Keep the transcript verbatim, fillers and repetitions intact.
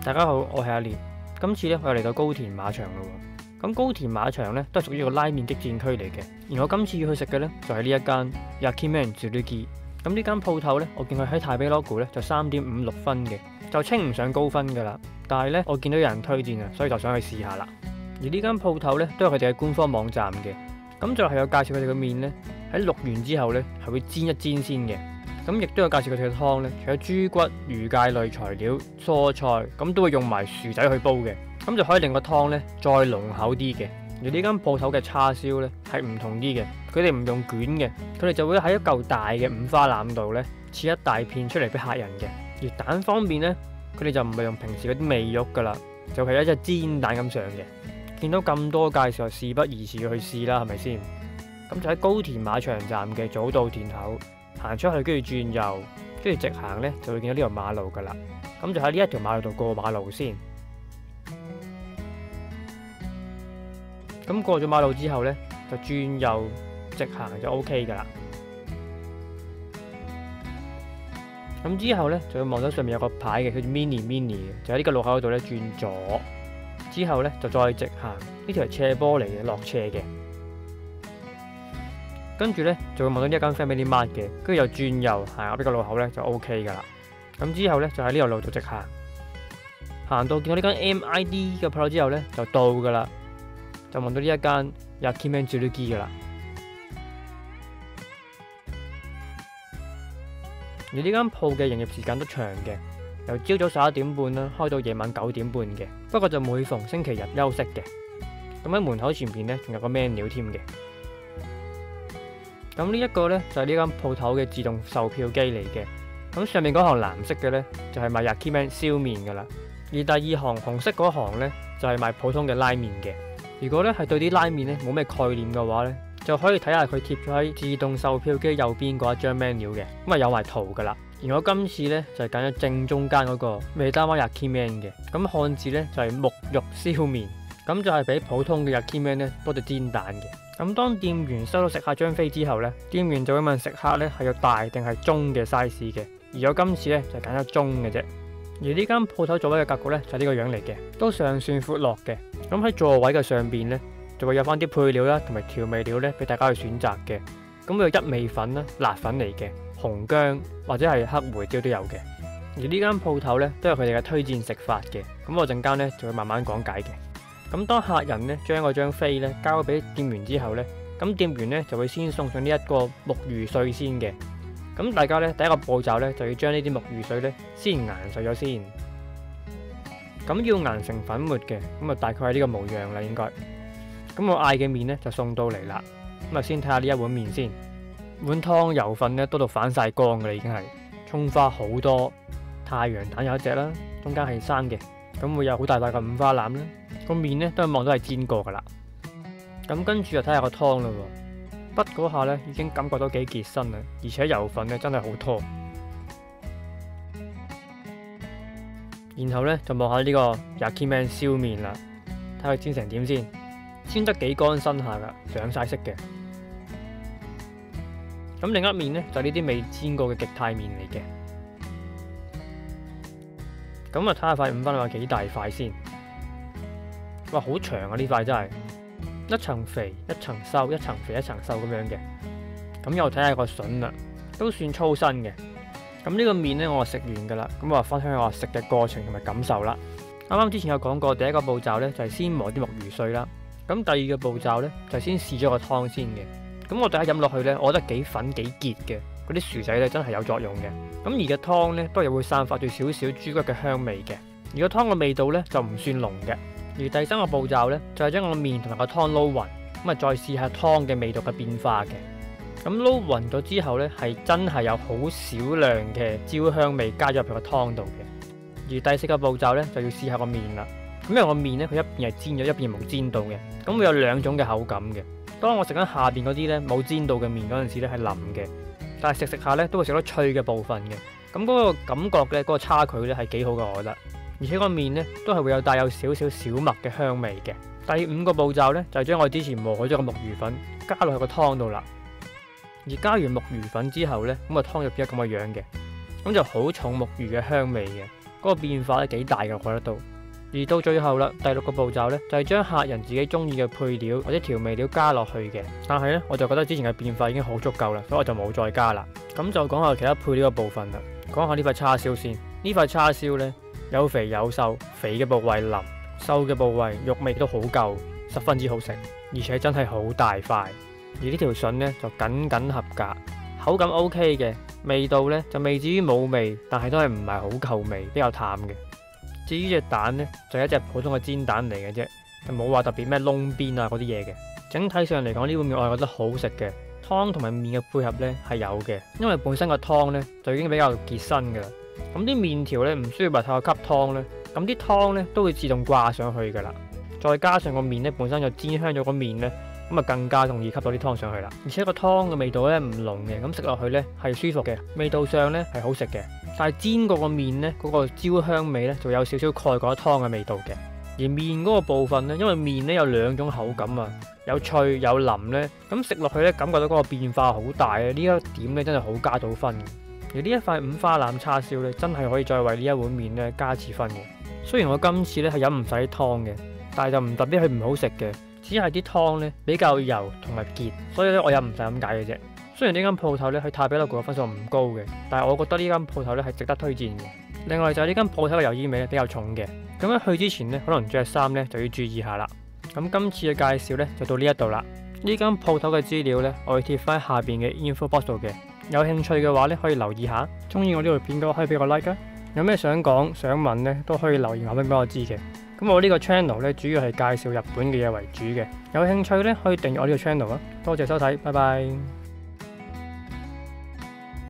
大家好，我係阿蓮。今次咧，我又嚟到高田馬場咯。咁高田馬場咧都係屬於一個拉麵激戰區嚟嘅。而我今次要去食嘅咧就係呢一間 Yakimen Tsurugi。咁呢間鋪頭咧，我見佢喺泰比 logo 咧就三點五六分嘅，就稱唔上高分噶啦。但係咧，我見到有人推薦啊，所以就想去試下啦。而呢間鋪頭咧都有佢哋嘅官方網站嘅。咁就係有介紹佢哋嘅麵咧喺淥完之後咧係會煎一煎先嘅。咁亦都有介紹佢哋嘅湯咧，除咗豬骨、魚介類材料、蔬菜，咁都會用埋薯仔去煲嘅，咁就可以令個湯咧再濃厚啲嘅。而呢間鋪頭嘅叉燒咧係唔同啲嘅，佢哋唔用卷嘅，佢哋就會喺一嚿大嘅五花腩度咧切一大片出嚟俾客人嘅。而蛋方面咧，佢哋就唔係用平時嗰啲味肉噶啦，就係一隻煎蛋咁上嘅。見到咁多介紹，事不宜遲要去試啦，係咪先？咁就喺高田馬場站嘅早稻田口。行出去，跟住轉右，跟住直行咧，就會見到呢條馬路噶啦。咁就喺呢一條馬路度過馬路先。咁過咗馬路之後咧，就轉右直行就 O K 噶啦。咁之後咧，就會望到上面有個牌嘅，叫做 Mini Mini 嘅，就喺呢個路口度咧轉左。之後咧就再直行，呢條係斜坡嚟嘅，落斜嘅。跟住咧就會望到呢一間 Family Mart 嘅，跟住又轉右行入呢個路口咧就 O K 噶啦。咁之後咧就喺呢條路度直行，行到見到呢間 M I D 嘅鋪頭之後咧就到噶啦，就望到呢一間 Yakimen Tsurugi 噶啦。而呢間鋪嘅營業時間都長嘅，由朝早十一點半啦開到夜晚九點半嘅，不過就每逢星期日休息嘅。咁喺門口前邊咧仲有個 menu 添嘅。咁呢一個呢，就係呢間鋪頭嘅自動售票機嚟嘅。咁上面嗰行藍色嘅呢，就係賣 Yakimen 燒麵噶啦，而第二行紅色嗰行呢，就係賣普通嘅拉麵嘅。如果呢係對啲拉麵呢冇咩概念嘅話呢，就可以睇下佢貼咗喺自動售票機右邊嗰一張 menu 嘅，咁啊有埋圖噶啦。而我今次呢，就係揀咗正中間嗰個 Medama Yakimen 嘅，咁漢字呢，就係沐肉燒麵，咁就係比普通嘅 Yakimen 呢多隻煎蛋嘅。咁當店員收到食客張飛之後呢，店員就會問食客呢係要大定係中嘅 size 嘅，而我今次呢，就揀咗中嘅啫。而呢間鋪頭座位嘅格局呢，就係呢個樣嚟嘅，都尚算闊落嘅。咁喺座位嘅上邊呢，就會有翻啲配料啦，同埋調味料呢俾大家去選擇嘅。咁會有一味粉啦、辣粉嚟嘅、紅薑或者係黑胡椒都有嘅。而呢間鋪頭呢，都有佢哋嘅推薦食法嘅，咁我陣間呢，就會慢慢講解嘅。咁當客人咧將嗰張飛咧交俾店員之後咧，咁店員咧就會先送上呢一個木魚碎先嘅。咁大家咧第一個步驟咧就要將呢啲木魚碎咧先研碎咗先。咁要研成粉末嘅，咁啊大概係呢個模樣啦應該。咁我嗌嘅麵咧就送到嚟啦。咁啊先睇下呢一碗麵先，碗湯油份咧多到反晒光噶啦已經係，蔥花好多，太陽蛋有一隻啦，中間係生嘅，咁會有好大塊嘅五花腩啦。個麵咧都係望到係煎過噶啦，咁跟住就睇下個湯啦喎，筆嗰下咧已經感覺到幾結身啦，而且油份咧真係好拖。然後咧就望下呢個 Yakimen 燒麵啦，睇佢煎成點先，煎得幾乾身下噶，上晒色嘅。咁另一面咧就係呢啲未煎過嘅極太麵嚟嘅。咁啊睇下塊五花腩有幾大塊先。哇，好長啊！呢塊真係一層肥一層瘦，一層肥一層瘦咁樣嘅。咁又睇下個筍啦，都算粗身嘅。咁呢個麵呢，我食完噶啦。咁我分享下我食嘅過程同埋感受啦。啱啱之前有講過，第一個步驟呢就係先磨啲木魚碎啦。咁第二個步驟呢就係先試咗個湯先嘅。咁我第一飲落去呢，我覺得幾粉幾結嘅，嗰啲薯仔呢真係有作用嘅。咁而個湯呢，都係會散發住少少豬骨嘅香味嘅。而個湯嘅味道呢，就唔算濃嘅。而第三個步驟呢，就係將個麵同埋個湯撈勻，咁啊再試下湯嘅味道嘅變化嘅。咁撈勻咗之後呢，係真係有好少量嘅焦香味加咗入去個湯度嘅。而第四個步驟呢，就要試下個麵啦。咁因為個麵呢，佢一邊係煎咗，一邊冇煎到嘅，咁會有兩種嘅口感嘅。當我食緊下邊嗰啲呢冇煎到嘅麵嗰陣時呢係腍嘅，但係食食下呢都會食到脆嘅部分嘅。咁嗰個感覺呢，嗰個差距呢係幾好嘅，我覺得。而且個麵呢都係會有帶有少少小麥嘅香味嘅。第五個步驟呢，就係將我之前磨咗個木魚粉加落去個湯度啦。而加完木魚粉之後呢，咁個湯就變咗咁嘅樣嘅，咁就好重木魚嘅香味嘅。 嗰個變化咧幾大嘅，我覺得到。而到最後啦，第六個步驟咧就係將客人自己中意嘅配料或者調味料加落去嘅。但係咧，我就覺得之前嘅變化已經好足夠啦，所以我就冇再加啦。咁就講下其他配料嘅部分啦。講下呢塊叉燒先。呢塊叉燒咧有肥有瘦，肥嘅部位腍，瘦嘅部位肉味都好夠，十分之好食，而且真係好大塊。而呢條筍咧就僅僅合格，口感 OK 嘅，味道咧就未至於冇味，但係都係唔係好夠味，比較淡嘅。至於隻蛋咧，就係一隻普通嘅煎蛋嚟嘅啫，就冇話特別咩窿邊啊嗰啲嘢嘅。整體上嚟講，呢碗麵我係覺得好食嘅，湯同埋麵嘅配合咧係有嘅，因為本身個湯咧就已經比較結身噶啦。咁啲麵條咧唔需要話太過吸湯咧，咁啲湯咧都會自動掛上去噶啦。再加上個麵咧本身就煎香咗個麵咧，咁啊更加容易吸到啲湯上去啦。而且個湯嘅味道咧唔濃嘅，咁食落去咧係舒服嘅，味道上咧係好食嘅。但係煎過個麵咧，嗰個焦香味咧就有少少蓋過湯嘅味道嘅。而麵嗰個部分咧，因為麵咧有兩種口感啊，有脆有腍咧，咁食落去咧感覺到嗰個變化好大啊！呢一點咧真係好加到分嘅。而呢一塊五花腩叉燒咧，真係可以再為呢一碗麵咧加次分嘅。雖然我今次咧係飲唔晒啲湯嘅，但係就唔代表佢唔好食嘅，只係啲湯咧比較油同埋結，所以咧我飲唔晒咁解嘅啫。雖然呢間鋪頭咧佢太比樂個分數唔高嘅，但係我覺得呢間鋪頭咧係值得推薦嘅。另外就係呢間鋪頭嘅油煙味咧比較重嘅，咁樣去之前咧可能着衫咧就要注意下啦。咁今次嘅介紹咧就到呢一度啦。呢間鋪頭嘅資料咧我會貼翻下邊嘅 info box 度嘅，有興趣嘅話咧可以留意下。中意我呢條片嘅話可以俾個 like 啊。有咩想講想問咧都可以留言話俾我知嘅。咁我呢個 channel 咧主要係介紹日本嘅嘢為主嘅，有興趣咧可以訂閱我呢個 channel 啊。多謝收睇，拜拜。